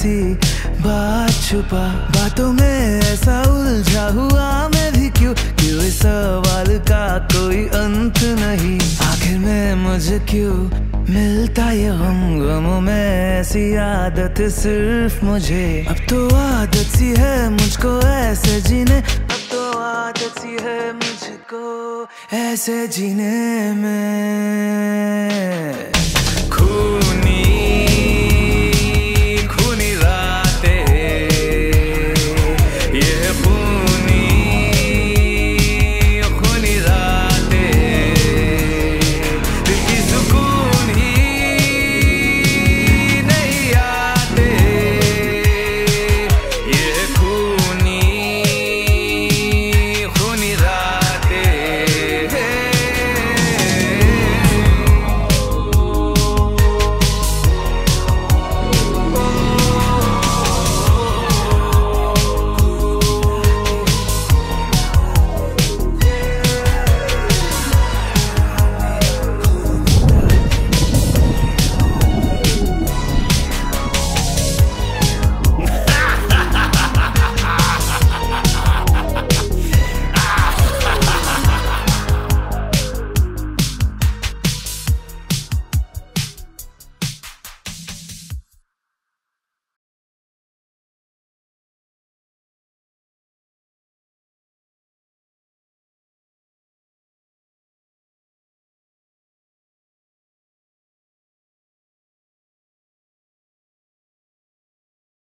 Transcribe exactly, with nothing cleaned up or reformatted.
सी बात छुपा, बातों में ऐसा उलझा हुआ मैं भी क्यों, क्यों इस सवाल का कोई अंत नहीं। आखिर में मुझे क्यों मिलता ये गम, गमों में ऐसी आदत सिर्फ मुझे। अब तो आदत सी है मुझको ऐसे जीने, अब तो आदत सी है मुझको ऐसे जीने में। खूनी